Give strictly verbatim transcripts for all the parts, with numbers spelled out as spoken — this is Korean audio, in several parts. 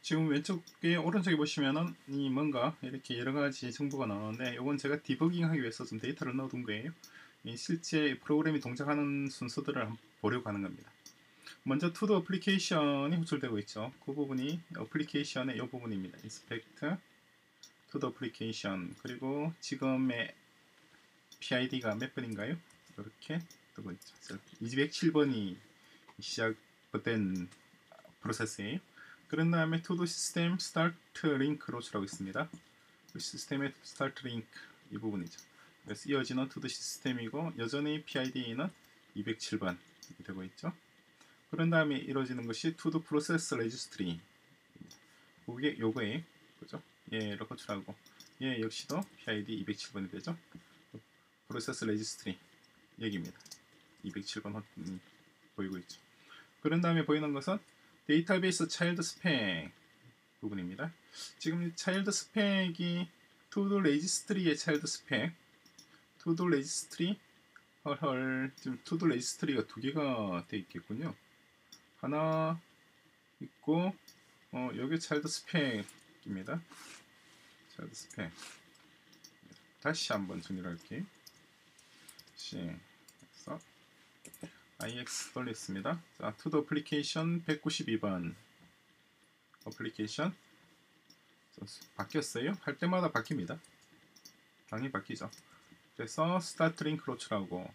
지금 왼쪽에 오른쪽에 보시면은 이 뭔가 이렇게 여러가지 정보가 나오는데, 이건 제가 디버깅 하기 위해서 좀 데이터를 넣어둔 거예요. 이 실제 프로그램이 동작하는 순서들을 한번 보려고 하는 겁니다. 먼저 투도 어플리케이션이 호출되고 있죠. 그 부분이 어플리케이션의 이 부분입니다. inspect 투도 어플리케이션. 그리고 지금의 피아이디가 몇 번인가요? 이렇게 뜨고 있죠. 이백칠 번이 시작된 프로세스예요. 그런 다음에 투도 시스템 스타트 링크로 호출하고 있습니다. 시스템의 스타트 링크 이 부분이죠. 그래서 이어지는 투도 시스템이고, 여전히 피아이디는 이백칠 번 되고 있죠. 그런 다음에 이루어지는 것이 투도 프로세스 레지스트리. 그게 요거예요. 그죠? 얘를 호출하고, 얘 역시도 피아이디 이백칠 번이 되죠. 프로세스 레지스트리 여기입니다. 이백칠 번 음, 보이고 있죠. 그런 다음에 보이는 것은 데이터베이스 차일드 스펙 부분입니다. 지금 차일드 스펙이 투도 레지스트리의 차일드 스펙, 투도 레지스트리 헐헐 지금 투도 레지스트리가 두 개가 되어 있겠군요. 하나 있고, 어 여기 차일드 스펙입니다. 차일드 스펙. 다시 한번 정리를 할게요. 다시 해서 아이엑스 돌렸습니다. 자, 투도 어플리케이션 백구십이 번 어플리케이션 바뀌었어요. 할 때마다 바뀝니다. 당연히 바뀌죠. 그래서 스타트 링크 호출하고,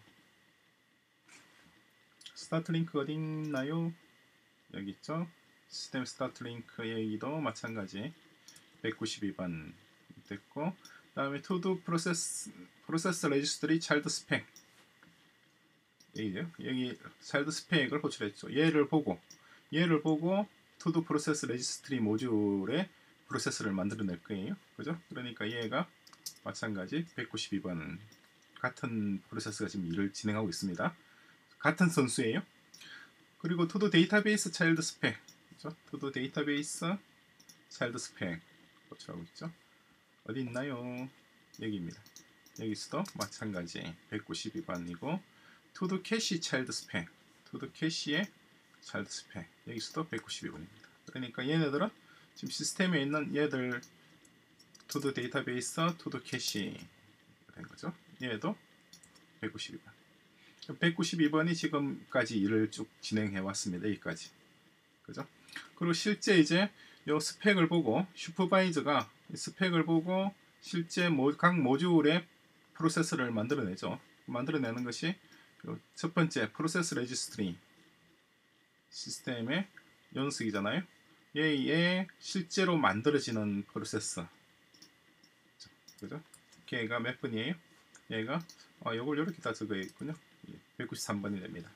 스타트 링크 어디 있나요? 여기 있죠. 시스템 스타트 링크 여기도 마찬가지 백구십이 번 됐고, 그 다음에 투도 프로세스 프로세스 레지스트리 차일드 스펙 여기죠. 여기 차일드 스펙을 호출했죠. 얘를 보고 얘를 보고 투도 프로세스 레지스트리 모듈에 프로세스를 만들어낼 거예요. 그죠? 그러니까 얘가 마찬가지 백구십이 번 같은 프로세스가 지금 일을 진행하고 있습니다. 같은 선수예요. 그리고 투도 데이터베이스 차일드 스펙, 그죠? 투도 데이터베이스 차일드 스펙 호출하고 있죠. 어디 있나요? 여기입니다. 여기서도 마찬가지 백구십이 번이고, 투도 캐시 차일드 스펙, 투도 캐시의 차일드 스펙 여기서도 백구십이 번입니다. 그러니까 얘네들은 지금 시스템에 있는 얘들 투도 데이터베이스, 투도 캐시 된 거죠. 얘도 백구십이 번. 백구십이 번이 지금까지 일을 쭉 진행해 왔습니다. 여기까지. 그죠? 그리고 실제 이제 요 스펙을 보고 슈퍼바이저가 스펙을 보고 실제 모, 각 모듈의 프로세스를 만들어내죠. 만들어내는 것이 첫 번째 프로세스 레지스트리 시스템의 연속이잖아요. 얘의 실제로 만들어지는 프로세스. 그죠? 걔가 몇 번이에요? 얘가 아, 요걸 이렇게 다 적어 있군요. 백구십삼 번이 됩니다.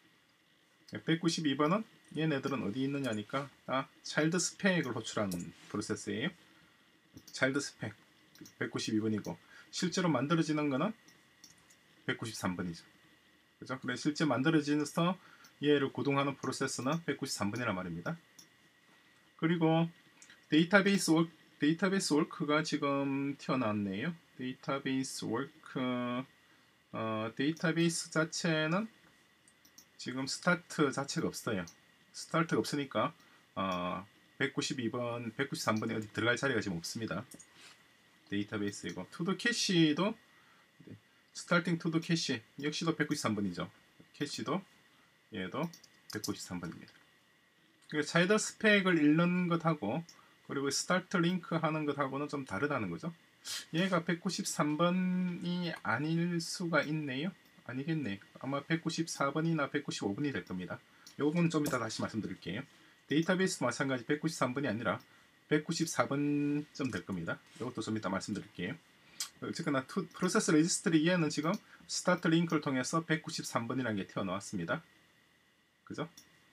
백구십이 번은 얘네들은 어디 있느냐니까 아, 차일드 스펙을 호출하는 프로세스예요. 차일드 스펙 백구십이 번이고, 실제로 만들어지는 거는 백구십삼 번이죠. 그죠? 그래서 실제 만들어지면서 얘를 구동하는 프로세스는 백구십삼 번이란 말입니다. 그리고 데이터베이스 워크, 데이터베이스 워크가 지금 튀어나왔네요. 데이터베이스 워크, 어, 데이터베이스 자체는 지금 스타트 자체가 없어요. 스타트가 없으니까 어, 백구십이 번, 백구십삼 번에 어디 들어갈 자리가 지금 없습니다. 데이터베이스이고, 투도 캐시도 스타팅 투도 캐시 역시도 백구십삼 번이죠. 캐시도 얘도 백구십삼 번입니다. 그러니까 차일드 스펙을 읽는 것하고 그리고 스타트 링크 하는 것하고는 좀 다르다는 거죠. 얘가 백구십삼 번이 아닐 수가 있네요. 아니겠네. 아마 백구십사 번이나 백구십오 번이 될 겁니다. 요건 좀 이따 다시 말씀드릴게요. 데이터베이스도 마찬가지 백구십삼 번이 아니라 백구십사 번쯤 될 겁니다. 이것도 좀 이따 말씀드릴게요. 어쨌거나 투, 프로세스 레지스트리 얘는 지금 스타트 링크를 통해서 백구십삼 번이라는 게 튀어나왔습니다. 그죠?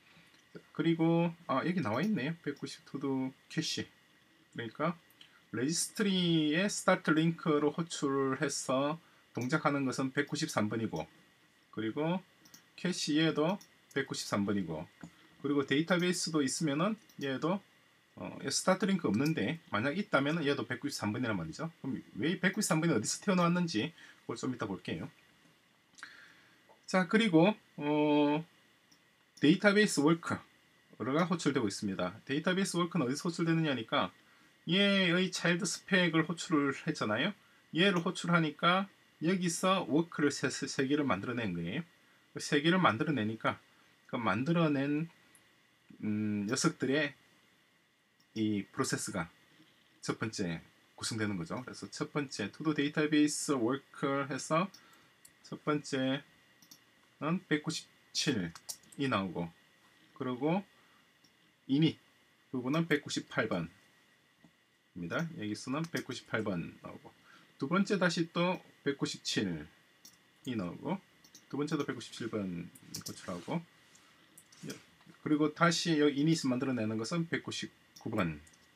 그리고 아 여기 나와 있네요. 백구십 투도 캐시. 그러니까 레지스트리의 스타트 링크로 호출해서 동작하는 것은 백구십삼 번이고, 그리고 캐시에도 백구십삼 번이고, 그리고 데이터베이스도 있으면은 얘도 어, 스타트 링크 없는데 만약 있다면 얘도 백구십삼 번이란 말이죠. 그럼 왜 백구십삼 번이 어디서 튀어나왔는지 그걸 좀 이따 볼게요. 자, 그리고 어, 데이터베이스 워크 가 호출되고 있습니다. 데이터베이스 워크는 어디서 호출되느냐니까 얘의 차일드 스펙을 호출을 했잖아요. 얘를 호출하니까 여기서 워크를 세, 세 개를 만들어낸 거예요. 세 개를 만들어내니까 그 만들어낸 음, 녀석들의 이 프로세스가 첫 번째 구성되는 거죠. 그래서 첫 번째 to the database worker 해서 첫 번째는 백구십칠이 나오고, 그리고 init 부분은 백구십팔 번입니다. 여기서는 백구십팔 번 나오고, 두 번째 다시 또 백구십칠이 나오고, 두 번째도 백구십칠 번 호출하고, 그리고 다시 여기 init 만들어내는 것은 백구십구 번이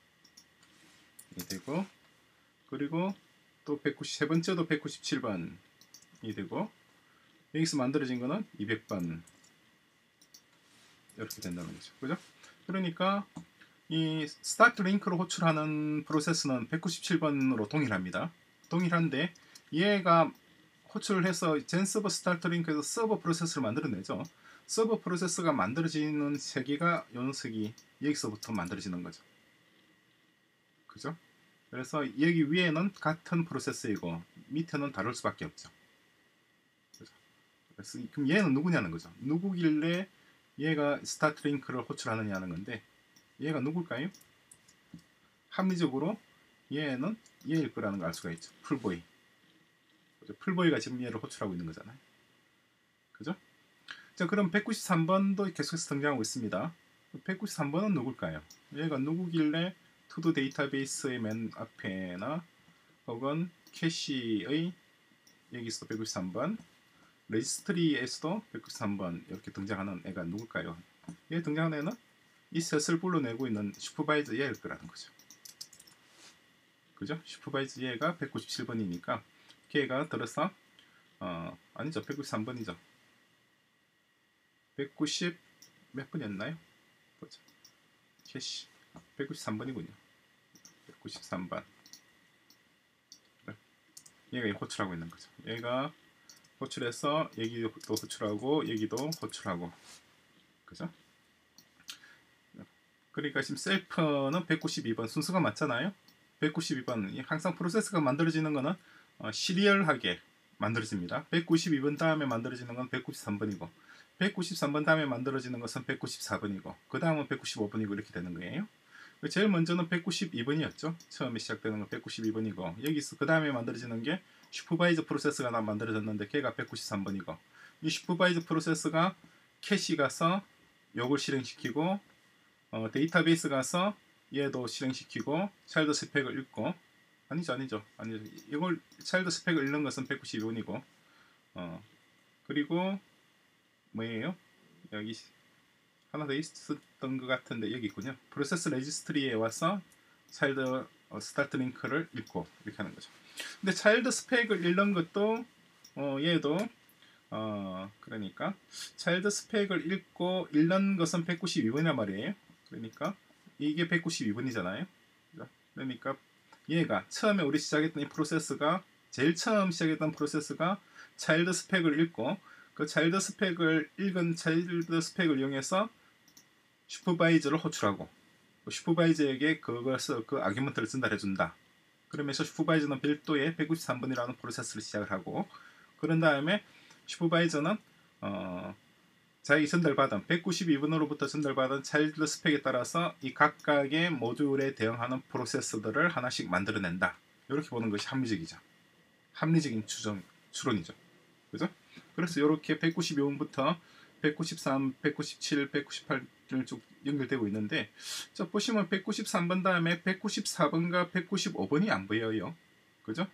되고, 그리고 또 백구십삼 번째도 백구십칠 번이 되고, 여기서 만들어진 거는 이백 번 이렇게 된다는 거죠. 그죠? 그러니까 이 스타트 링크로 호출하는 프로세스는 백구십칠 번으로 동일합니다. 동일한데 얘가 호출을 해서 젠 서버 스타트 링크에서 서버 프로세스를 만들어내죠. 서버 프로세스가 만들어지는 세계가 요 녀석이 여기서부터 만들어지는 거죠. 그죠? 그래서 여기 위에는 같은 프로세스이고 밑에는 다를 수밖에 없죠. 그죠? 그래서 그럼 얘는 누구냐는 거죠. 누구길래 얘가 스타트 링크를 호출하느냐는 건데, 얘가 누굴까요? 합리적으로 얘는 얘일 거라는 걸 알 수가 있죠. 풀보이. 그죠? 풀보이가 지금 얘를 호출하고 있는 거잖아요. 그죠? 자, 그럼 백구십삼 번도 계속해서 등장하고 있습니다. 백구십삼 번은 누굴까요? 얘가 누구길래 투두 데이터베이스의 맨 앞에나 혹은 캐시의 여기서 백구십삼 번, 레지스트리에서도 백구십삼 번 이렇게 등장하는 애가 누굴까요? 얘 등장하는 애는 이 셋을 불러내고 있는 슈퍼바이저 얘일 거라는 거죠. 그죠? 슈퍼바이저 얘가 백구십칠 번이니까 걔가 들어서 어 아니죠, 백구십삼 번이죠. 백구십 몇 번이었나요? 보자. 캐시 백구십삼 번이군요. 백구십삼 번. 얘가 호출하고 있는 거죠. 얘가 호출해서 여기도 호출하고 여기도 호출하고, 그죠? 그러니까 지금 셀프는 백구십이 번 순서가 맞잖아요. 백구십이 번 항상 프로세스가 만들어지는 거는 어, 시리얼하게 만들어집니다. 백구십이 번 다음에 만들어지는 건 백구십삼 번이고, 백구십삼 번 다음에 만들어지는 것은 백구십사 번이고, 그 다음은 백구십오 번이고 이렇게 되는 거예요. 제일 먼저는 백구십이 번이었죠. 처음에 시작되는 건 백구십이 번이고, 여기서 그 다음에 만들어지는 게 슈퍼바이저 프로세스가 다 만들어졌는데 걔가 백구십삼 번이고, 이 슈퍼바이저 프로세스가 캐시 가서 요걸 실행시키고, 어, 데이터베이스 가서 얘도 실행시키고 차일드 스펙을 읽고, 아니죠 아니죠 아니죠 이걸 차일드 스펙을 읽는 것은 백구십이 번이고, 어, 그리고 뭐예요? 여기 하나 더 있었던 것 같은데 여기 있군요. 프로세스 레지스트리에 와서 차일드 어, 스타트 링크를 읽고 이렇게 하는 거죠. 근데 차일드 스펙을 읽는 것도 어, 얘도 어, 그러니까 차일드 스펙을 읽고 읽는 것은 백구십이 번이란 말이에요. 그러니까 이게 백구십이 번이잖아요. 그러니까 얘가 처음에 우리 시작했던 이 프로세스가 제일 처음 시작했던 프로세스가 차일드 스펙을 읽고, 그 차일드 스펙을 읽은 차일드 스펙을 이용해서 슈퍼바이저를 호출하고, 슈퍼바이저에게 그것을 그 아규먼트를 전달해준다. 그러면서 슈퍼바이저는 별도의 백구십삼 번이라는 프로세스를 시작을 하고, 그런 다음에 슈퍼바이저는 어, 자기 전달받은 백구십이 번으로부터 전달받은 차일드 스펙에 따라서 이 각각의 모듈에 대응하는 프로세스들을 하나씩 만들어낸다. 이렇게 보는 것이 합리적이죠. 합리적인 추정, 추론이죠. 그죠? 그래서 이렇게 백구십이 번부터 백구십삼, 백구십칠, 백구십팔 쭉 연결되고 있는데, 자 보시면 백구십삼 번 다음에 백구십사 번과 백구십오 번이 안 보여요. 그죠?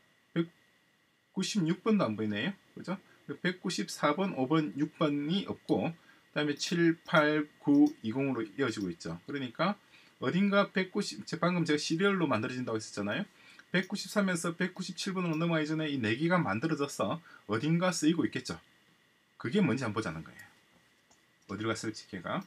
백구십육 번도 안 보이네요. 그죠? 백구십사 번, 오 번, 육 번이 없고, 그 다음에 칠, 팔, 구, 이십으로 이어지고 있죠. 그러니까 어딘가 백구십, 방금 제가 시리얼로 만들어진다고 했었잖아요. 백구십삼에서 백구십칠 번으로 넘어가기 전에 이 네 개가 만들어져서 어딘가 쓰이고 있겠죠. 그게 뭔지 한번 보자는 거예요. 어디로 갔을지 걔가.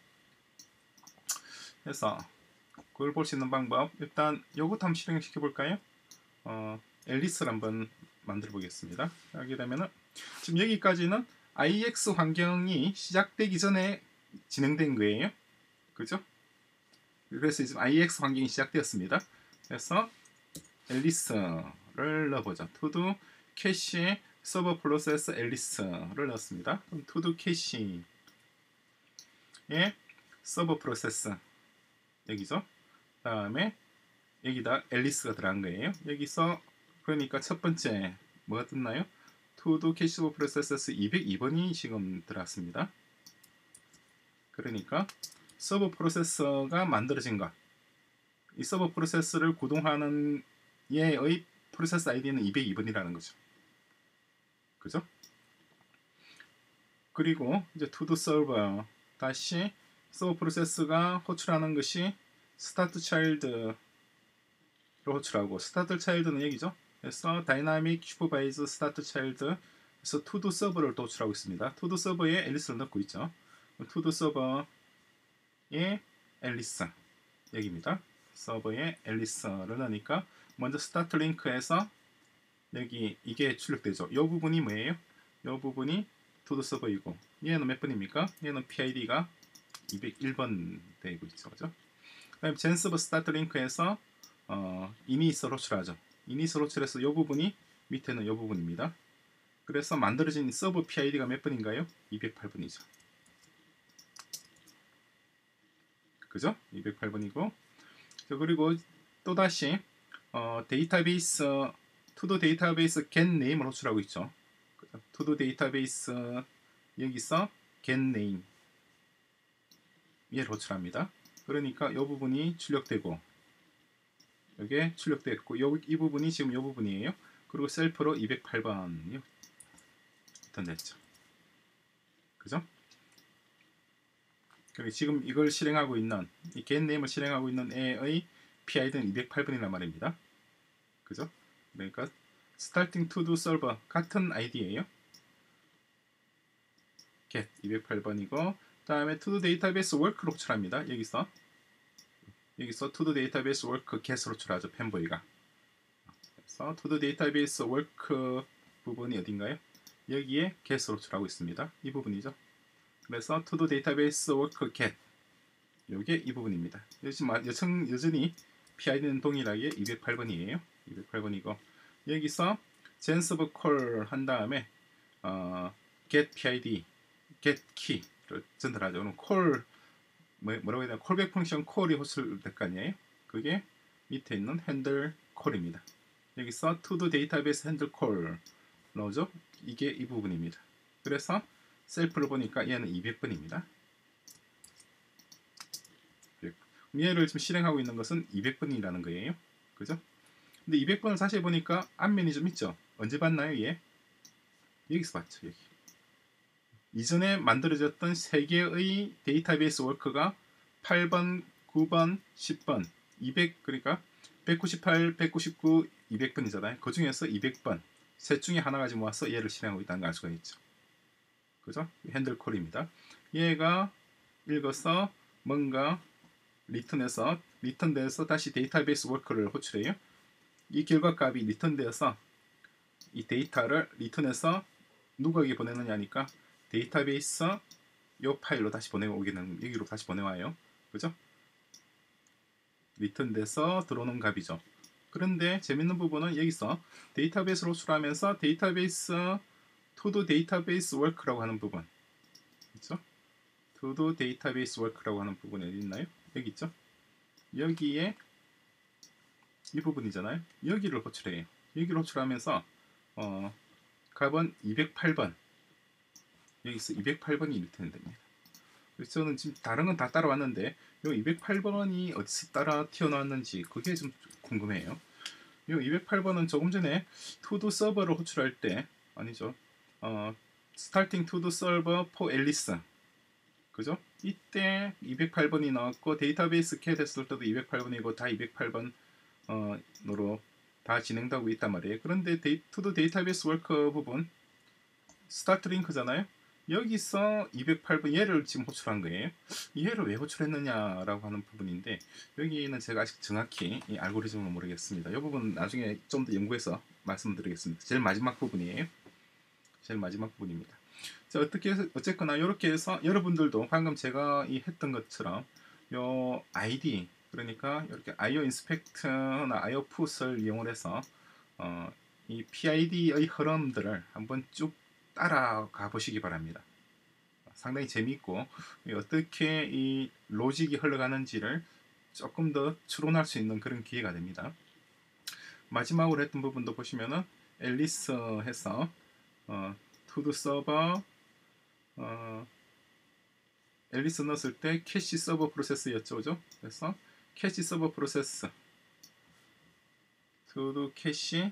그래서 그걸 볼 수 있는 방법, 일단 요것도 한번 실행시켜 볼까요? 어, 앨리스를 한번 만들어 보겠습니다. 하게 되면은 지금 여기까지는 아이엑스 환경이 시작되기 전에 진행된 거예요. 그죠? 그래서 지금 아이엑스 환경이 시작되었습니다. 그래서 앨리스를 넣어보죠. 투두 캐시 서버 프로세스 앨리스를 넣었습니다. 그럼 투두 캐시의 서버 프로세스 여기죠. 다음에 여기다 앨리스가 들어간 거예요. 여기서 그러니까 첫 번째 뭐가 떴나요? 투두 캐시 서버 프로세스 이백이 번이 지금 들어왔습니다. 그러니까 서버 프로세서가 만들어진 것. 이 서버 프로세스를 구동하는 얘의 프로세스 아이디는 이백이 번이라는 거죠. 그죠? 그리고 이제 to the server 다시 서버 프로세스가 호출하는 것이 start child를 호출하고 start child는 여기죠. 그래서 dynamic supervise start child 그래서 to the server를 또 호출하고 있습니다. to the server에 앨리스를 넣고 있죠. to the server에 앨리스 여기입니다. 서버에 앨리스를 넣으니까 먼저 스타트 링크에서 여기 이게 출력되죠. 이 부분이 뭐예요? 이 부분이 to the server이고 얘는 몇 번입니까? 얘는 피아이디가 이백일 번 되고 있죠. 그죠? 그다음 젠서버 스타트 링크에서 어, 이니스를 호출하죠. 이니스를 호출해서 이 부분이 밑에는 이 부분입니다. 그래서 만들어진 서버 피아이디가 몇 번인가요? 이백팔 번이죠. 그죠? 이백팔 번이고 그리고 또다시 어, 데이터베이스 to the 데이터베이스 get name을 호출하고 있죠. to the 데이터베이스 여기서 get name 얘를 호출합니다. 그러니까 이 부분이 출력되고 여기에 출력됐고 요, 이 부분이 지금 이 부분이에요. 그리고 셀프로 이백팔 번이 됐죠. 그죠? 그리고 지금 이걸 실행하고 있는 이 get name을 실행하고 있는 애의 피아이디는 이백팔 번이란 말입니다. 그죠? 그러니까 starting to do server 같은 아이디예요. get 이백팔 번이고 다음에 to do database work를 호출합니다. 여기서 여기서 to do database work get을 호출하죠. 팬보이가. 그래서 to do database work 부분이 어딘가요? 여기에 get을 호출하고 있습니다. 이 부분이죠. 그래서 to do database work get 요게 이 부분입니다. 여전, 여전히 피아이디는 동일하게 이백팔 번이에요. 이백팔 번이고 여기서 젠서버 콜 한 다음에 어, get 피아이디, get key를 전달하죠. 그럼 콜 뭐라고 해야 되나? 콜백 펑션 콜이 호출될 거 아니에요? 그게 밑에 있는 핸들 콜입니다. 여기서 to the database handle call 넣어줘. 이게 이 부분입니다. 그래서 셀프를 보니까 얘는 이백 번입니다. 얘를 지금 실행하고 있는 것은 이백 번이라는 거예요. 그죠? 근데 이백 번을 사실 보니까 앞면이 좀 있죠. 언제 봤나요? 얘? 여기서 봤죠. 여기. 이전에 만들어졌던 세 개의 데이터베이스 워크가 팔 번, 구 번, 십 번, 이백 그러니까 백구십팔, 백구십구, 이백 번이잖아요. 그 중에서 이백 번 셋 중에 하나 가지고 모아서 얘를 실행하고 있다는 걸 알 수가 있죠. 그죠? 핸들 콜입니다. 얘가 읽어서 뭔가 리턴해서 리턴돼서 다시 데이터베이스 워크를 호출해요. 이 결과값이 리턴되어서 이 데이터를 리턴해서 누구에게 보내느냐니까 데이터베이스 요 파일로 다시 보내오기는 여기로 다시 보내와요. 그죠? 리턴돼서 들어오는 값이죠. 그런데 재밌는 부분은 여기서 데이터베이스로 호출하면서 데이터베이스 to do 데이터베이스 워크라고 하는 부분 그렇죠? to do 데이터베이스 워크라고 하는 부분이 어디 있나요? 여기 있죠? 여기에 이 부분이잖아요. 여기를 호출해요. 여기를 호출하면서 어, 값은 이백팔 번 여기서 이백팔 번이 리턴이 됩니다. 그래서 저는 지금 다른 건 다 따라왔는데 이 이백팔 번이 어디서 따라 튀어나왔는지 그게 좀 궁금해요. 이 이백팔 번은 조금 전에 to do 서버를 호출할 때 아니죠. 어, starting to do server for 앨리스 그죠? 이때 이백팔 번이 나왔고 데이터베이스 캣 했을 때도 이백팔 번이고 다 이백팔 번으로 다 진행되고 있단 말이에요. 그런데 데이, to do 데이터베이스 워크 부분 스타트 링크잖아요. 여기서 이백팔 번 얘를 지금 호출한 거예요. 얘를 왜 호출했느냐라고 하는 부분인데 여기는 제가 아직 정확히 이 알고리즘을 모르겠습니다. 이 부분 나중에 좀 더 연구해서 말씀드리겠습니다. 제일 마지막 부분이에요. 제일 마지막 부분입니다. 자, 어떻게 해서, 어쨌거나 이렇게 해서 여러분들도 방금 제가 이 했던 것처럼 요 아이디 그러니까 이렇게 아이오 인스펙트나 아이오 풋을 이용을 해서 어, 이 피아이디의 흐름들을 한번 쭉 따라가 보시기 바랍니다. 상당히 재미있고 어떻게 이 로직이 흘러가는지를 조금 더 추론할 수 있는 그런 기회가 됩니다. 마지막으로 했던 부분도 보시면은 앨리스 해서 어, 투두 서버 어, 앨리스 넣었을 때 캐시 서버 프로세스였죠, 그죠? 그래서 캐시 서버 프로세스 투두 캐시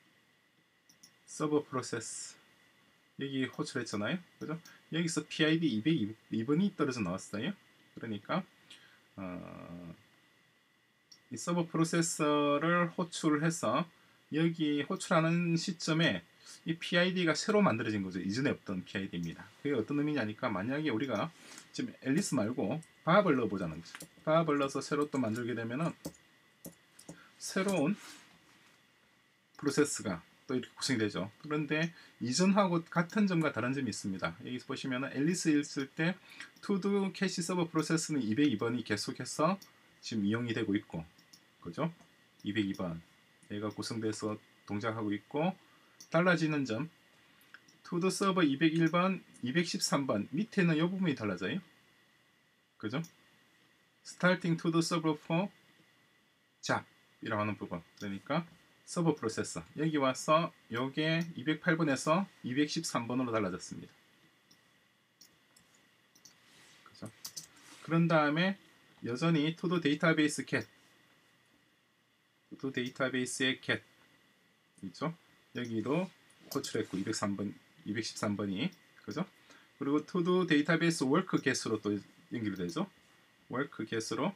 서버 프로세스 여기 호출했잖아요, 그죠? 여기서 피아이디 이백이 번이 떨어져 나왔어요. 그러니까 어, 이 서버 프로세서를 호출해서 여기 호출하는 시점에 이 피아이디가 새로 만들어진 거죠. 이전에 없던 피아이디입니다. 그게 어떤 의미냐니까 만약에 우리가 지금 앨리스 말고 밥을 넣어보자는 거죠. 밥을 넣어서 새로 또 만들게 되면은 새로운 프로세스가 또 이렇게 구성이 되죠. 그런데 이전하고 같은 점과 다른 점이 있습니다. 여기서 보시면은 앨리스 있을 때 투두 캐시 서버 프로세스는 이백이 번이 계속해서 지금 이용이 되고 있고, 그죠? 이백이 번 얘가 구성돼서 동작하고 있고, 달라지는 점 투두 서버 이백일 번, 이백십삼 번 밑에는 이 부분이 달라져요. 그죠? 스타팅 투두 서버 포 잡이라고 하는 부분. 그러니까 서버 프로세서 여기 와서 요게 이백팔 번에서 이백십삼 번으로 달라졌습니다. 그죠? 그런 다음에 여전히 투두 데이터베이스 cat 투두 데이터베이스의 cat 있죠? 여기도 호출했고 이백삼 번, 이백십삼 번이 그죠? 그리고 투두 데이터베이스 워크 get으로 또 연결되죠? 워크 get으로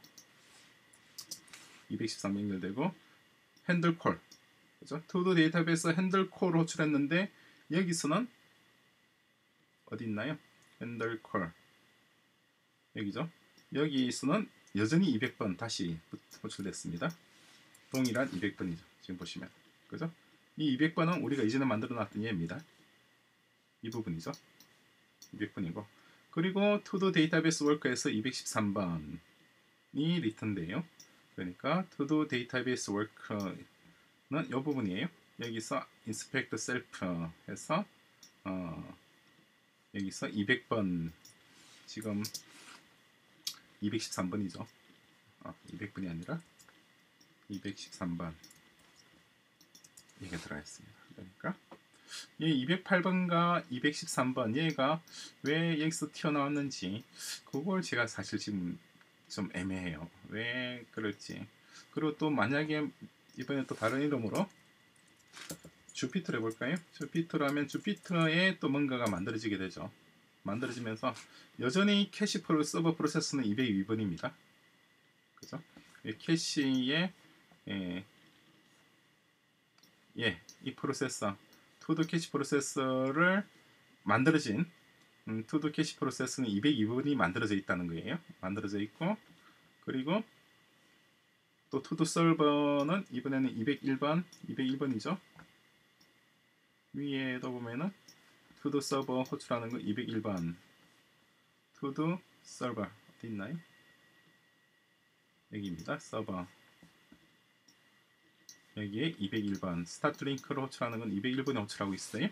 이백십삼 연결되고 핸들 콜 그죠? 투두 데이터베이스 핸들 콜 호출했는데 여기서는 어디 있나요? 핸들 콜 여기죠? 여기서는 여전히 이백 번 다시 호출됐습니다. 동일한 이백 번이죠. 지금 보시면 그죠? 이 이백 번은 우리가 이전에 만들어 놨던 얘입니다. 이 부분이죠. 이백 번이고 그리고 투두 데이터베이스 워크에서 이백십삼 번이 리턴돼요. 그러니까 투두 데이터베이스 워크는 이 부분이에요. 여기서 인스펙트 셀프 해서 어, 여기서 이백 번 지금 이백십삼 번이죠. 어, 이백 번이 아니라 이백십삼 번 이게 들어가 있습니다. 그러니까 이 이백팔 번과 이백십삼 번 얘가 왜 여기서 튀어나왔는지 그걸 제가 사실 지금 좀 애매해요. 왜 그럴지. 그리고 또 만약에 이번에 또 다른 이름으로 주피터를 해볼까요? 주피터라면 주피터에 또 뭔가가 만들어지게 되죠. 만들어지면서 여전히 캐시 프로 서버 프로세스는 이백이 번입니다. 그죠? 캐시의 예, 예, 이 프로세서 투두 캐시 프로세서를 만들어진 음, 투두 캐시 프로세스는 이백이 번이 만들어져 있다는 거예요. 만들어져 있고 그리고 또 투두 서버는 이번에는 이백일 번, 이백일 번이죠. 위에도 보면은 투두 서버 호출하는 거 이백일 번 투두 서버 어디 있나요? 여기입니다. 서버 여기에 이백일 번 스타트 링크로 호출하는 건 이백일 번에 호출하고 있어요.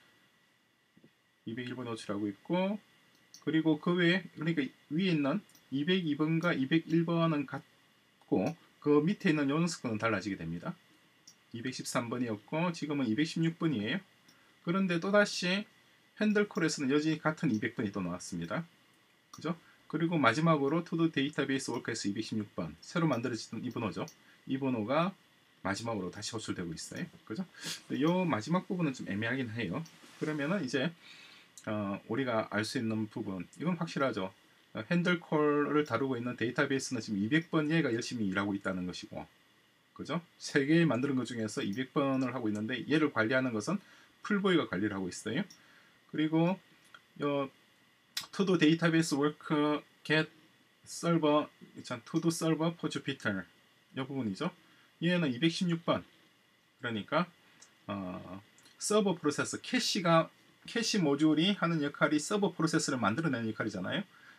이백일 번에 호출하고 있고 그리고 그 외에 그러니까 위에 있는 이백이 번과 이백일 번은 같고 그 밑에 있는 요 녀석은 달라지게 됩니다. 이백십삼 번이었고 지금은 이백십육 번이에요. 그런데 또다시 핸들콜에서는 여전히 같은 이백 번이 또 나왔습니다. 그죠? 그리고 마지막으로 투두 데이터베이스 워크에서 이백십육 번 새로 만들어진 이 번호죠. 이 번호가 마지막으로 다시 호출되고 있어요. 그죠? 이 마지막 부분은 좀 애매하긴 해요. 그러면은 이제 어, 우리가 알 수 있는 부분 이건 확실하죠. 어, 핸들콜을 다루고 있는 데이터베이스는 지금 이백 번 얘가 열심히 일하고 있다는 것이고 그죠? 세 개 만드는 것 중에서 이백 번을 하고 있는데 얘를 관리하는 것은 풀보이가 관리를 하고 있어요. 그리고 요 투두 데이터베이스 워크 get 서버 투두 서버 for Jupyter 이 부분이죠. 얘는 이백십육 번 그러니까 어, 서버 프로세스 캐시가 캐시 모듈이 하는 역할이 서버 프로세스를 만들어내는 역할이잖아요.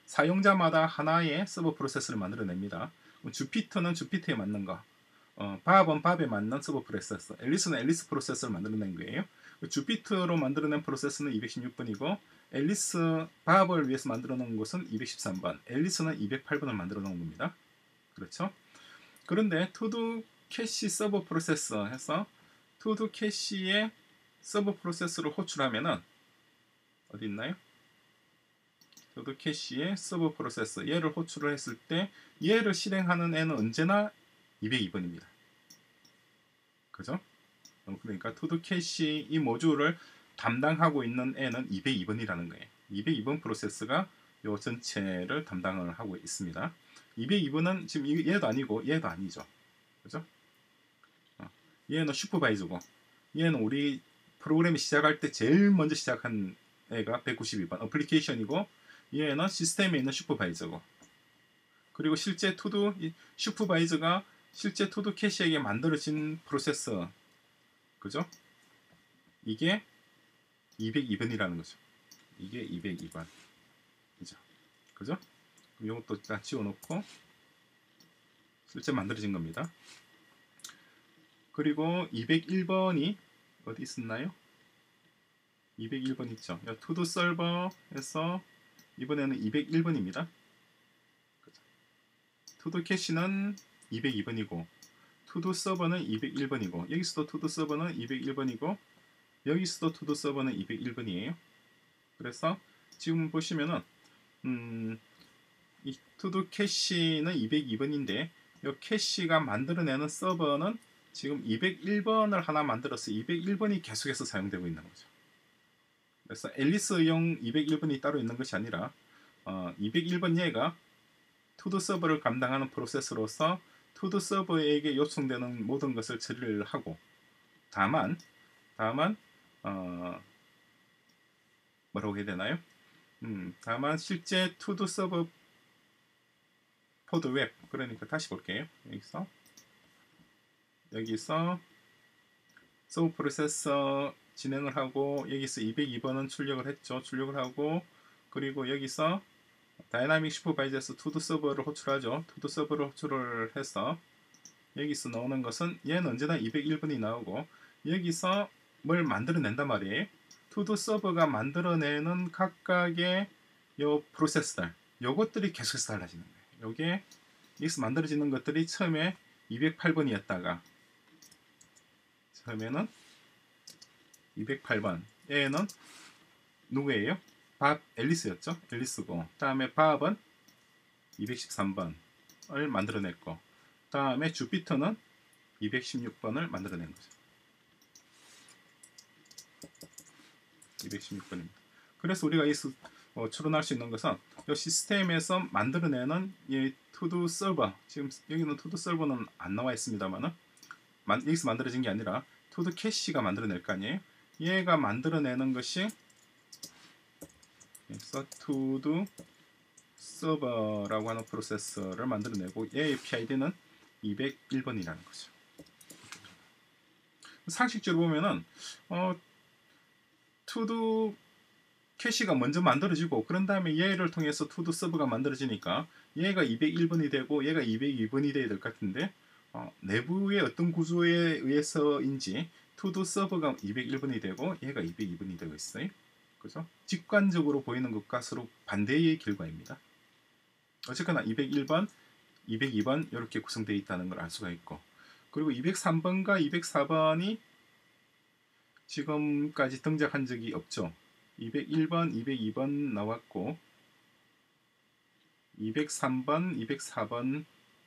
사용자마다 하나의 서버 프로세스를 만들어냅니다. 주피터는 주피터에 맞는 거, 어, 밥은 밥에 맞는 서버 프로세서, 앨리스는 앨리스 프로세서를 만들어낸 거예요. 주피터로 만들어낸 프로세서는 이백십육 번이고 앨리스 밥을 위해서 만들어 놓은 것은 이백십삼 번, 앨리스는 이백팔 번을 만들어 놓은 겁니다. 그렇죠? 그런데 투두 캐시 서버 프로세서 해서 투두 캐시의 서버 프로세스를 호출하면은 어디 있나요? 투두 캐시의 서버 프로세서 얘를 호출을 했을 때 얘를 실행하는 애는 언제나 이백이 번입니다. 그죠? 그러니까 투두 캐시 이 모듈을 담당하고 있는 애는 이백이 번이라는 거예요. 이백이 번 프로세스가 요 전체를 담당을 하고 있습니다. 이백이 번은 지금 얘도 아니고 얘도 아니죠. 그죠? 어, 얘는 슈퍼바이저고 얘는 우리 프로그램이 시작할 때 제일 먼저 시작한 애가 백구십이 번 어플리케이션이고 얘는 시스템에 있는 슈퍼바이저고 그리고 실제 투두 슈퍼바이저가 실제 투두 캐시에게 만들어진 프로세서 그죠? 이게 이백이 번이라는 거죠. 이게 이백이 번 그죠? 그죠? 이것도 일단 지워놓고 실제 만들어진 겁니다. 그리고 이백일 번이 어디 있었나요? 이백일 번 있죠. 투두 서버에서 이번에는 이백일 번입니다. 투두 캐시는 이백이 번이고 투두 서버는 이백일 번이고 여기서도 투두 서버는 이백일 번이고 여기서도 투두 서버는 이백일 번이에요. 그래서 지금 보시면은 음, 이 투두 캐시는 이백이 번인데 이 캐시가 만들어내는 서버는 지금 이백일 번을 하나 만들어서 이백일 번이 계속해서 사용되고 있는 거죠. 그래서 앨리스용 이백일 번이 따로 있는 것이 아니라 어, 이백일 번 얘가 투두 서버를 감당하는 프로세스로서 투두 서버에게 요청되는 모든 것을 처리를 하고 다만 다만 어, 뭐라고 해야 되나요? 음, 다만 실제 투두 서버 포드 웹 그러니까 다시 볼게요. 여기서 여기서 서브 프로세서 진행을 하고 여기서 이백이 번은 출력을 했죠. 출력을 하고 그리고 여기서 다이나믹 슈퍼바이저에서 투두 서버를 호출하죠. 투두 서버를 호출을 해서 여기서 나오는 것은 얘는 언제나 이백일 번이 나오고 여기서 뭘 만들어낸단 말이에요. 투두 서버가 만들어내는 각각의 요 프로세스들 요것들이 계속해서 달라지는 거예요. 요게 여기서 만들어지는 것들이 처음에 이백팔 번이었다가 처음에는 이백팔 번 얘는 누구예요? 밥 앨리스였죠. 앨리스고 다음에 밥은 이백십삼 번을 만들어냈고 다음에 주피터는 이백십육 번을 만들어낸 거죠. 이백십육 번입니다. 그래서 우리가 이 어, 추론할 수 있는 것은 이 시스템에서 만들어내는 이 투두 서버 지금 여기는 투두 서버는 안 나와 있습니다만은 여기서 만들어진 게 아니라 투두 캐시가 만들어낼 거 아니에요. 얘가 만들어내는 것이 그래서 투두 서버라고 하는 프로세서를 만들어내고 얘의 피아이디는 이백일 번이라는 거죠. 상식적으로 보면은 어, 투두 캐시가 먼저 만들어지고 그런 다음에 얘를 통해서 투두 서버가 만들어지니까 얘가 이백일 번이 되고 얘가 이백이 번이 돼야 될 것 같은데 어, 내부의 어떤 구조에 의해서인지 투두 서버가 이백일 번이 되고 얘가 이백이 번이 되고 있어요. 그죠? 직관적으로 보이는 것과 서로 반대의 결과입니다. 어쨌거나 이백일 번, 이백이 번 이렇게 구성되어 있다는 걸 알 수가 있고 그리고 이백삼 번과 이백사 번이 지금까지 등장한 적이 없죠. 이백일 번, 이백이 번 나왔고 이백삼 번, 이백사 번은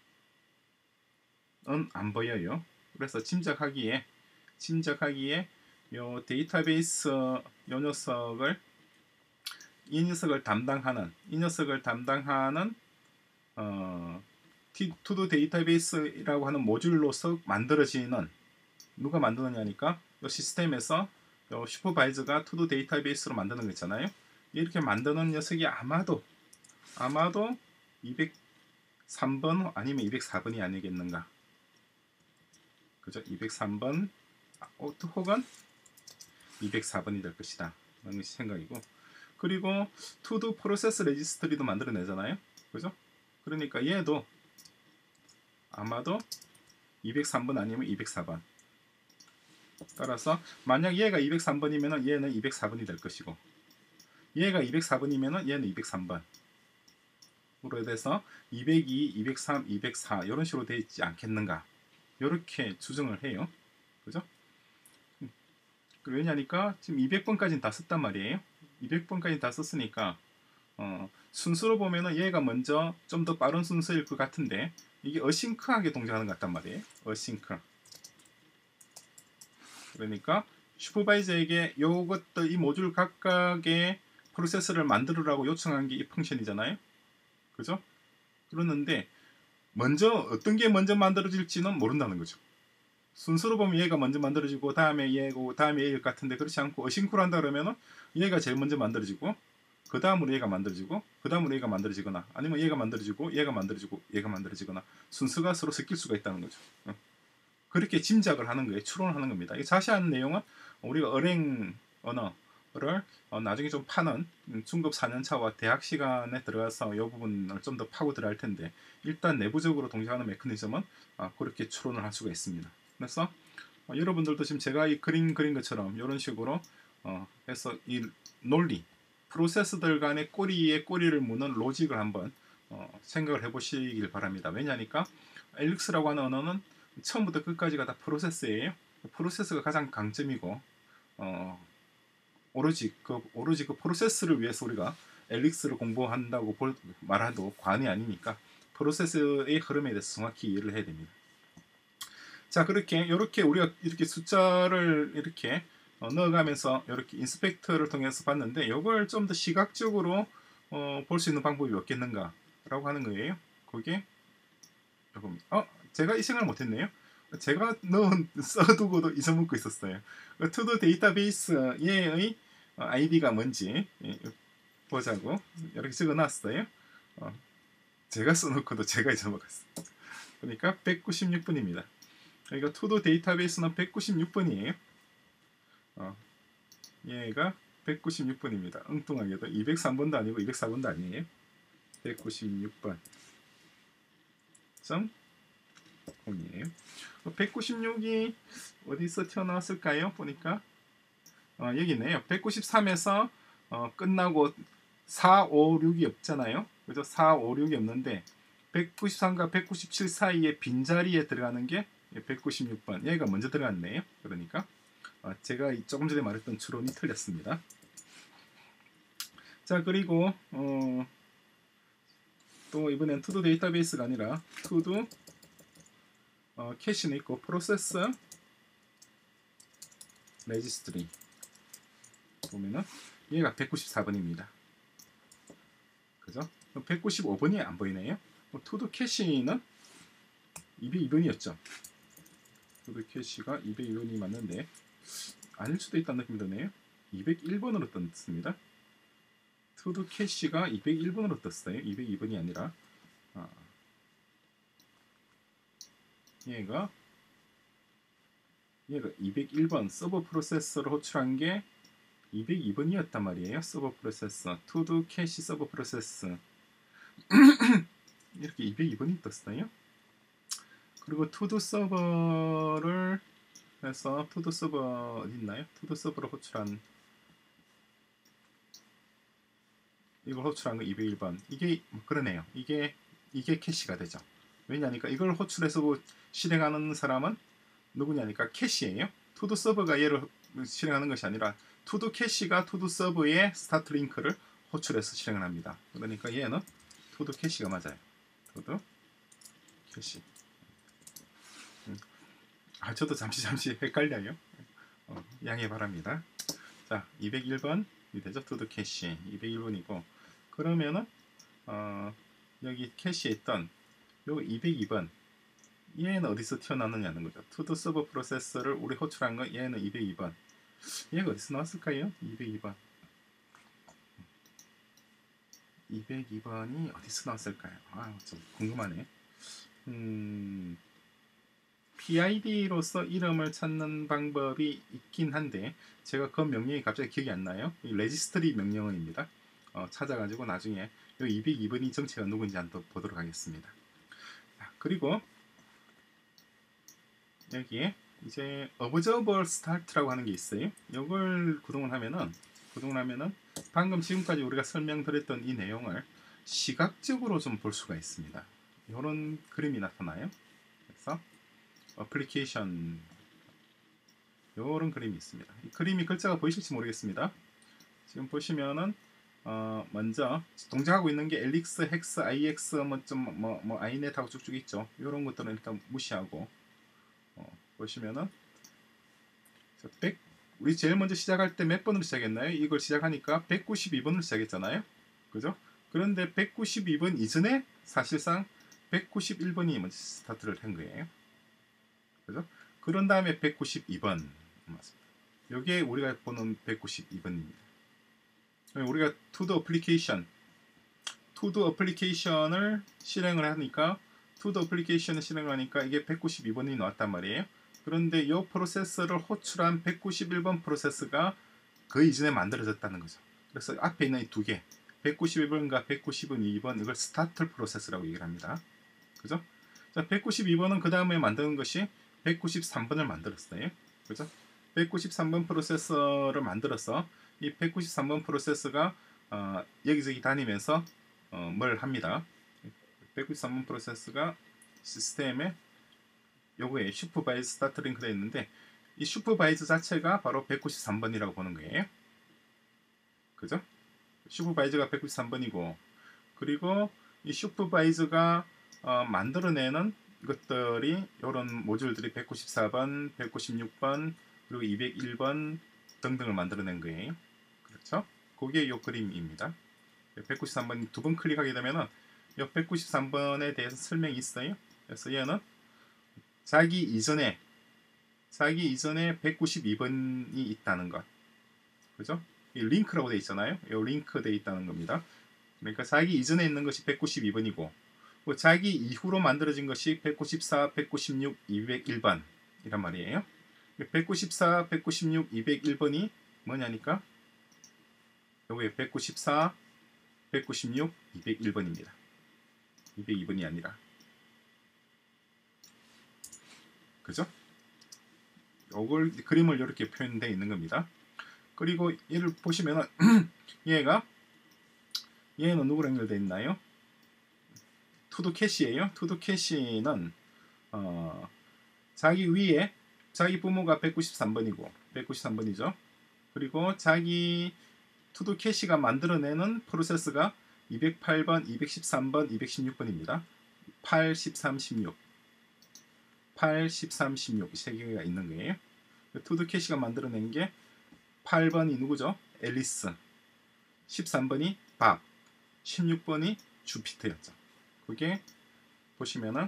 안 보여요. 그래서 짐작하기에 짐작하기에 요 데이터베이스 요 녀석을 이 녀석을 담당하는 이 녀석을 담당하는 어, 투두 데이터베이스라고 하는 모듈로서 만들어지는 누가 만드느냐니까 요 시스템에서 요 슈퍼바이저가 투두 데이터베이스로 만드는 거 있잖아요. 이렇게 만드는 녀석이 아마도 아마도 이백삼 번 아니면 이백사 번이 아니겠는가. 그죠? 이백삼 번 혹은 이백사 번이 될 것이다. 라는 생각이고 그리고 to-do process registry도 만들어내잖아요. 그죠? 그러니까 얘도 아마도 이백삼 번 아니면 이백사 번. 따라서 만약 얘가 이백삼 번이면 얘는 이백사 번이 될 것이고, 얘가 이백사 번이면 얘는 이백삼 번. 으로 돼서 이백이, 이백삼, 이백사 이런 식으로 되어 있지 않겠는가, 이렇게 추정을 해요. 그죠? 왜냐니까 지금 이백 번까지는 다 썼단 말이에요. 이백 번까지 다 썼으니까 어, 순수로 보면은 얘가 먼저 좀 더 빠른 순서일 것 같은데, 이게 어싱크하게 동작하는 것 같단 말이에요. 어싱크. 그러니까 슈퍼바이저에게 요것들 이 모듈 각각의 프로세스를 만들으라고 요청한 게 이 펑션이잖아요. 그죠? 그러는데 먼저 어떤 게 먼저 만들어질지는 모른다는 거죠. 순서로 보면 얘가 먼저 만들어지고 다음에 얘고 다음에 얘일 같은데, 그렇지 않고 어싱크로 한다 그러면은 얘가 제일 먼저 만들어지고 그 다음으로 얘가 만들어지고 그 다음으로 얘가 만들어지거나, 아니면 얘가 만들어지고 얘가 만들어지고 얘가 만들어지거나 순서가 서로 섞일 수가 있다는 거죠. 그렇게 짐작을 하는 거예요. 추론을 하는 겁니다. 이 자세한 내용은 우리가 어랭 언어를 어 나중에 좀 파는 중급 사 년 차와 대학 시간에 들어가서 이 부분을 좀 더 파고 들어갈 텐데, 일단 내부적으로 동작하는 메커니즘은 어 그렇게 추론을 할 수가 있습니다. 그래서 어 여러분들도 지금 제가 이 그림 그린 것처럼 이런 식으로 어 해서 이 논리, 프로세스들 간의 꼬리에 꼬리를 무는 로직을 한번 어 생각을 해보시길 바랍니다. 왜냐니까 엘릭스라고 하는 언어는 처음부터 끝까지가 다 프로세스예요. 프로세스가 가장 강점이고, 어, 오로지 그 오로지 그 프로세스를 위해서 우리가 엘릭스를 공부한다고 볼, 말해도 과언이 아니니까 프로세스의 흐름에 대해서 정확히 이해를 해야 됩니다. 자, 그렇게 이렇게 우리가 이렇게 숫자를 이렇게 어, 넣어가면서 이렇게 인스펙터를 통해서 봤는데, 이걸 좀 더 시각적으로 어, 볼 수 있는 방법이 없겠는가라고 하는 거예요. 그게 조금 어 제가 이 생각을 못했네요. 제가 넣은 써두고도 잊어먹고 있었어요. 투두 데이터베이스 얘의 아이디가 뭔지 보자고 이렇게 적어놨어요. 어, 제가 써놓고도 제가 잊어먹었어요. 그러니까 백구십육 번입니다. 그러니까 투두 데이터베이스는 백구십육 번이에요. 어, 얘가 백구십육 번입니다. 엉뚱하게도 이백삼 번도 아니고 이백사 번도 아니에요. 백구십육 번. 점 공이에요. 백구십육이 어디서 튀어나왔을까요? 보니까 어, 여기 있네요. 백구십삼에서 어, 끝나고 사, 오, 육이 없잖아요. 그죠? 사, 오, 육이 없는데 백구십삼과 백구십칠 사이에 빈자리에 들어가는 게 백구십육 번. 얘가 먼저 들어갔네요. 그러니까 어, 제가 조금 전에 말했던 추론이 틀렸습니다. 자, 그리고 어, 또 이번엔 투두 데이터베이스가 아니라 투두 어, 캐시는 있고 프로세스 레지스트리 보면은 얘가 백구십사 번입니다. 그죠? 백구십오 번이 안 보이네요. 투두 캐시는 이백이 번이었죠. 투두 캐시가 이백이 번이 맞는데 아닐 수도 있다는 느낌이 드네요. 이백일 번으로 떴습니다. 투두 캐시가 이백일 번으로 떴어요. 이백이 번이 아니라 아, 얘가 얘가 이백일 번 서버 프로세서를 호출한 게 이백이 번이었단 말이에요. 서버 프로세서 투두 캐시 서버 프로세스 이렇게 이백이 번이 떴어요. 그리고 투두 서버를 해서 투두 서버 어디 있나요? 투두 서버를 호출한 이걸 호출한 거 이백일 번. 이게 그러네요. 이게 이게 캐시가 되죠. 왜냐니까 이걸 호출해서 실행하는 사람은 누구냐니까 캐시예요. 투두 서버가 얘를 실행하는 것이 아니라 투두 캐시가 투두 서버의 스타트 링크를 호출해서 실행을 합니다. 그러니까 얘는 투두 캐시가 맞아요. 투두 캐시. 아, 저도 잠시 잠시 헷갈려요. 어, 양해 바랍니다. 자, 이백일 번이 되죠. 투두 캐시 이백일 번이고, 그러면은 어, 여기 캐시에 있던 요 이백이 번 얘는 어디서 튀어나왔느냐는 거죠. 투두 서버 프로세서를 우리 호출한 거 얘는 이백이 번. 얘가 어디서 나왔을까요? 이백이 번. 이백이 번이 어디서 나왔을까요? 아, 좀 궁금하네. 음, 피아이디로서 이름을 찾는 방법이 있긴 한데 제가 그 명령이 갑자기 기억이 안 나요. 이 레지스트리 명령어입니다. 어, 찾아가지고 나중에 이 이백이 번이 정체가 누군지 한번 보도록 하겠습니다. 자, 그리고 여기에 이제 observable start라고 하는 게 있어요. 이걸 구동을 하면은 구동을 하면은 방금 지금까지 우리가 설명드렸던 이 내용을 시각적으로 좀 볼 수가 있습니다. 이런 그림이 나타나요. 그래서 어플리케이션 이런 그림이 있습니다. 이 그림이 글자가 보이실지 모르겠습니다. 지금 보시면은 어 먼저 동작하고 있는 게 엘릭스, 헥스, 아이엑스 뭐좀뭐 뭐 아이넷하고 쭉쭉 있죠. 이런 것들은 일단 무시하고 어 보시면은 백 우리 제일 먼저 시작할 때 몇 번으로 시작했나요? 이걸 시작하니까 백구십이 번으로 시작했잖아요. 그죠? 그런데 백구십이 번 이전에 사실상 백구십일 번이 먼저 스타트를 한 거예요. 그죠? 그런 다음에 백구십이 번 맞습니다. 이게 우리가 보는 백구십이 번입니다. 우리가 to the application, to the application을 실행을 하니까 to the application을 실행을 하니까 이게 백구십이 번이 나왔단 말이에요. 그런데 이 프로세스를 호출한 백구십일 번 프로세스가 그 이전에 만들어졌다는 거죠. 그래서 앞에 있는 이 두 개, 백구십일 번과 백구십이 번 이걸 스타트 프로세스라고 얘기를 합니다. 그죠? 자, 백구십이 번은 그 다음에 만드는 것이 백구십삼 번을 만들었어요. 그죠? 백구십삼 번 프로세서를 만들어서 이 백구십삼 번 프로세서가 어, 여기저기 다니면서 어, 뭘 합니다. 백구십삼 번 프로세서가 시스템에 요거에 슈퍼바이즈 스타트 링크가 있는데 이 슈퍼바이즈 자체가 바로 백구십삼 번이라고 보는 거예요. 그죠? 슈퍼바이저가 백구십삼 번이고 그리고 이 슈퍼바이저가 어, 만들어내는 이것들이 이런 모듈들이 백구십사 번, 백구십육 번, 그리고 이백일 번 등등을 만들어낸 거예요. 그렇죠? 그게 이 그림입니다. 백구십삼 번 두 번 클릭하게 되면은 이 백구십삼 번에 대해서 설명이 있어요. 그래서 얘는 자기 이전에 자기 이전에 백구십이 번이 있다는 것. 그죠? 이 링크라고 되어 있잖아요. 이 링크 되어 있다는 겁니다. 그러니까 자기 이전에 있는 것이 백구십이 번이고 자기 이후로 만들어진 것이 백구십사, 백구십육, 이백일 번 이란 말이에요. 백구십사, 백구십육, 이백일 번이 뭐냐니까 여기에 백구십사, 백구십육, 이백일 번입니다. 이백이 번이 아니라 그죠? 이걸 그림을 이렇게 표현되어 있는 겁니다. 그리고 얘를 보시면은 얘가 얘는 누구랑 연결되어 있나요? 투두 캐시예요. 투두 캐시는 어, 자기 위에 자기 부모가 백구십삼 번이고 백구십삼 번이죠. 그리고 자기 투두 캐시가 만들어내는 프로세스가 이백팔 번, 이백십삼 번, 이백십육 번입니다. 팔, 십삼, 십육 팔, 십삼, 십육 세 개가 있는 거예요. 투두 캐시가 만들어낸 게 팔 번이 누구죠? 앨리스, 십삼 번이 밥, 십육 번이 주피터였죠. 그게 보시면은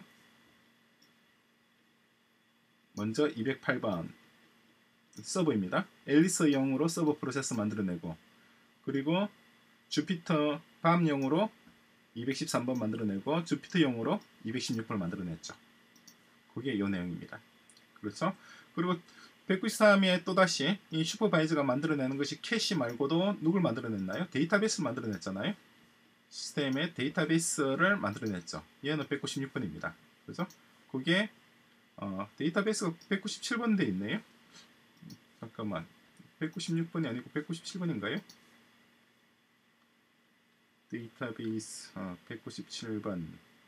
먼저 이백팔 번 서버입니다. 앨리스용으로 서버 프로세스 만들어내고 그리고 주피터 밤용으로 이백십삼 번 만들어내고 주피터용으로 이백십육 번을 만들어냈죠. 그게 이 내용입니다. 그렇죠? 그리고 백구십삼에 또다시 이 슈퍼바이저가 만들어내는 것이 캐시 말고도 누굴 만들어냈나요? 데이터베이스를 만들어냈잖아요. 시스템의 데이터베이스를 만들어냈죠. 얘는 백구십육 번입니다. 그죠? 그게 어, 데이터베이스가 백구십칠 번 돼 있네요. 잠깐만, 백구십육 번이 아니고 백구십칠 번인가요? 데이터베이스 어, 백구십칠 번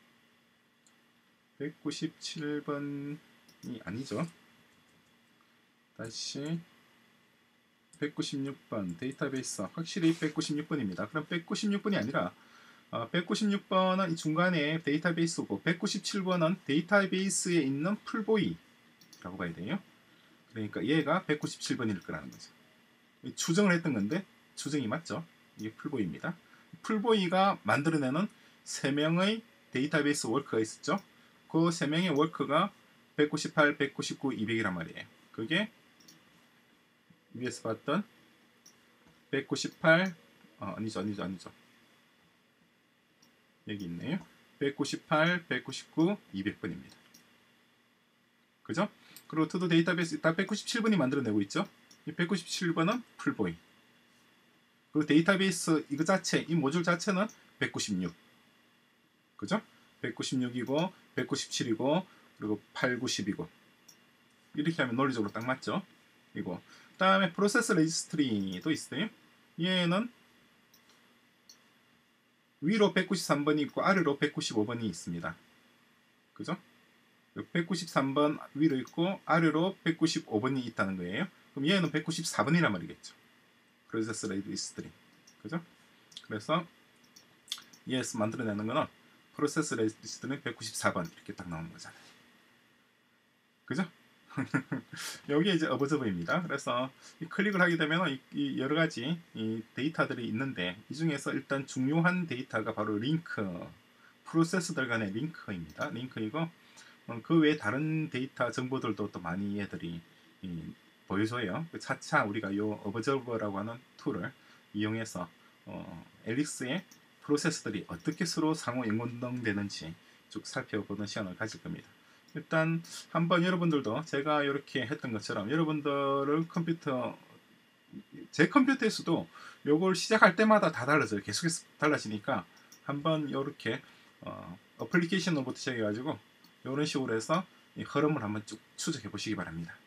백구십칠 번이 아니죠. 다시 백구십육 번 데이터베이스 확실히 백구십육 번입니다. 그럼 백구십육 번이 아니라 어, 백구십육 번은 이 중간에 데이터베이스고 백구십칠 번은 데이터베이스에 있는 풀보이라고 봐야 돼요. 그러니까 얘가 백구십칠 번일 거라는 거죠. 추정을 했던 건데 추정이 맞죠. 이게 풀보이입니다. 풀보이가 만들어내는 세 명의 데이터베이스 워크가 있었죠. 그 세 명의 워크가 백구십팔, 백구십구, 이백이란 말이에요. 그게 위에서 봤던 백구십팔 어, 아니죠 아니죠 아니죠 여기 있네요. 백구십팔, 백구십구, 이백 번입니다. 그죠? 그리고 투도 데이터베이스 다 백구십칠 번이 만들어내고 있죠. 이 백구십칠 번은 풀보이. 그리고 데이터베이스 이거 자체, 이 모듈 자체는 백구십육. 그죠? 백구십육이고 백구십칠이고 그리고 팔백구십이고 이렇게 하면 논리적으로 딱 맞죠? 이거. 그 다음에 프로세스 레지스트리도 있어요. 얘는 위로 백구십삼 번이 있고 아래로 백구십오 번이 있습니다. 그죠? 백구십삼 번 위로 있고 아래로 백구십오 번이 있다는 거예요. 그럼 얘는 백구십사 번이란 말이겠죠. 프로세스 레지스트리. 그죠? 그래서 얘에서 만들어내는 거는 프로세스 레지스트리는 백구십사 번 이렇게 딱 나오는 거잖아요. 그죠? 여기에 이제 어버저버입니다. 그래서 이 클릭을 하게 되면 이, 이 여러 가지 이 데이터들이 있는데 이 중에서 일단 중요한 데이터가 바로 링크, 프로세스들 간의 링크입니다. 링크이고 어, 그 외에 다른 데이터 정보들도 또 많이 얘들이 이, 보여줘요. 차차 우리가 이 어버저버라고 하는 툴을 이용해서 어, 엘릭스의 프로세스들이 어떻게 서로 상호 연동되는지 쭉 살펴보는 시간을 가질 겁니다. 일단 한번 여러분들도 제가 이렇게 했던 것처럼 여러분들은 컴퓨터 제 컴퓨터에서도 요걸 시작할 때마다 다 달라져요. 계속해서 달라지니까 한번 이렇게 어, 어플리케이션으로부터 시작해가지고 이런 식으로 해서 이 흐름을 한번 쭉 추적해 보시기 바랍니다.